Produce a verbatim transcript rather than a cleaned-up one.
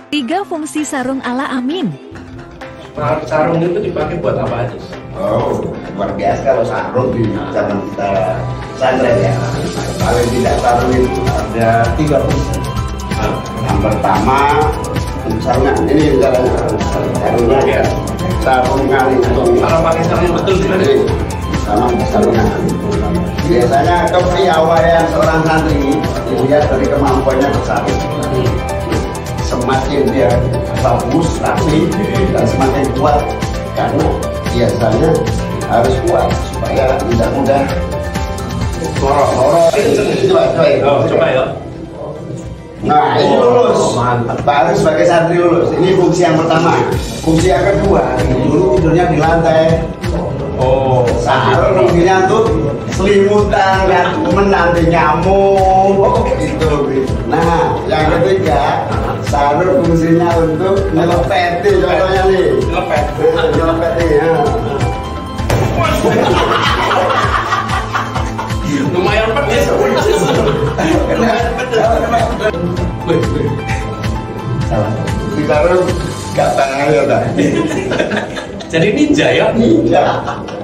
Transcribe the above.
Tiga fungsi sarung ala Amin. Sarung itu dipakai buat apa aja? Oh, luar biasa kalau sarung di zaman kita pesantren ya. Paling tidak sarung itu ada tiga fungsi. Yang pertama, sarungnya ini sarungnya, sarungnya ya, sarung kali itu. Kalau pakai sarung betul gimana? Sama sarungnya. Biasanya kepiawaian seorang santri dilihat dari kemampuannya bersarung. Semakin dia bagus, rapi, dan semakin kuat, karena biasanya harus kuat supaya tidak mudah lorok-lorok. Coba, coba, oh, coba ya. Nah, ini lulus. Baru sebagai santri lulus. Ini fungsi yang pertama. Fungsi yang kedua, dulu tidurnya di lantai. Oh, sarung fungsinya untuk selimutan, kan, menanti nyamuk. Oh, gitu. Nah, yang ketiga, sarung fungsinya untuk nyelepeti, contohnya nih. Nyelepet. Nyelepeti ya. Lumayan pedes. Salah. Di sarung gak tangan ya, Pak. Jadi ninja ya? Ninja.